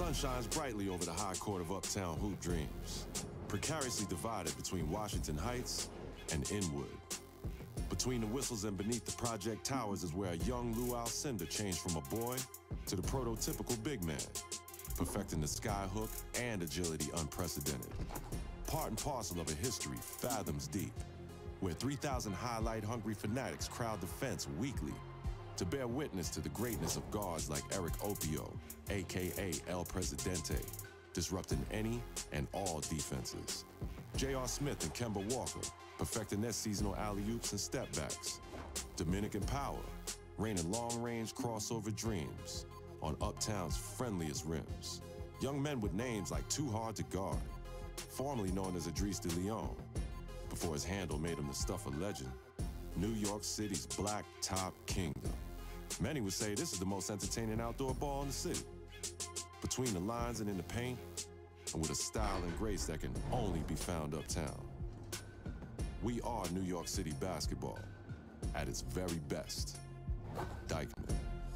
sun shines brightly over the high court of uptown hoop dreams, precariously divided between Washington Heights and Inwood. Between the whistles and beneath the project towers is where a young Lou Alcindor changed from a boy to the prototypical big man, perfecting the skyhook and agility unprecedented. Part and parcel of a history fathoms deep, where 3,000 highlight-hungry fanatics crowd the fence weekly to bear witness to the greatness of guards like Eric Opio, a.k.a. El Presidente, disrupting any and all defenses. J.R. Smith and Kemba Walker, perfecting their seasonal alley-oops and step-backs. Dominican Power, raining long-range crossover dreams on Uptown's friendliest rims. Young men with names like Too Hard to Guard, formerly known as Idris de Leon, before his handle made him the stuff of legend. New York City's Black Top Kingdom. Many would say this is the most entertaining outdoor ball in the city. Between the lines and in the paint, and with a style and grace that can only be found uptown. We are New York City basketball at its very best. Dyckman.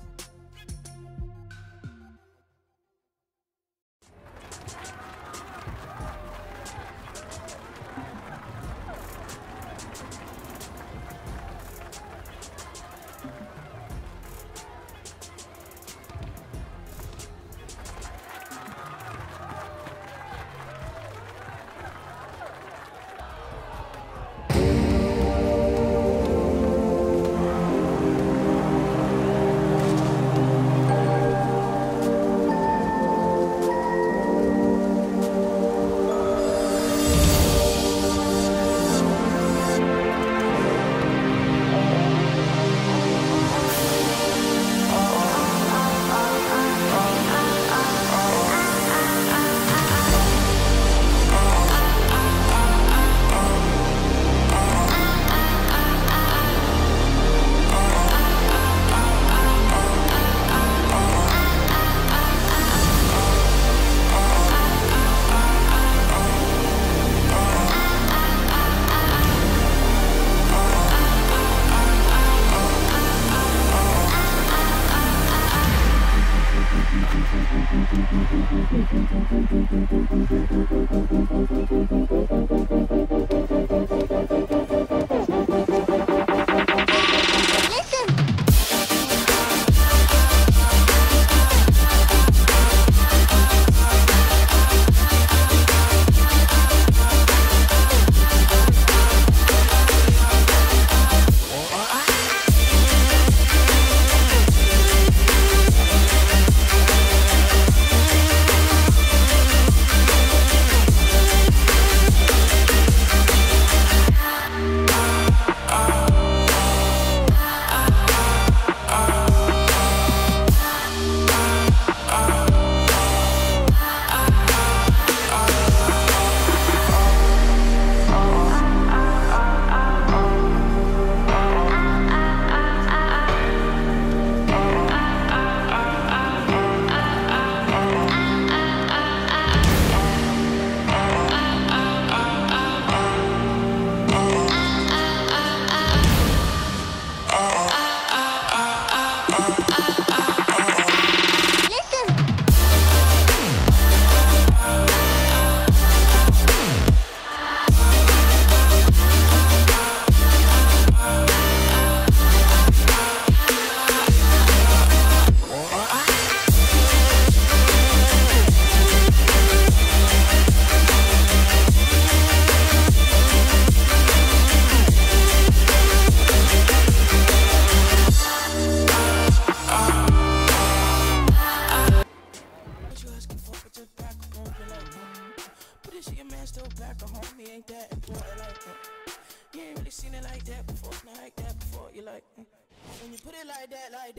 When you put it like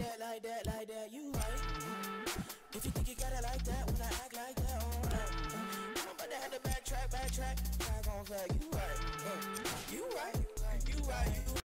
that, you right. If you think you got it like that, when I act like that, all night. I'm about to have to backtrack, back on fact. You right, you right.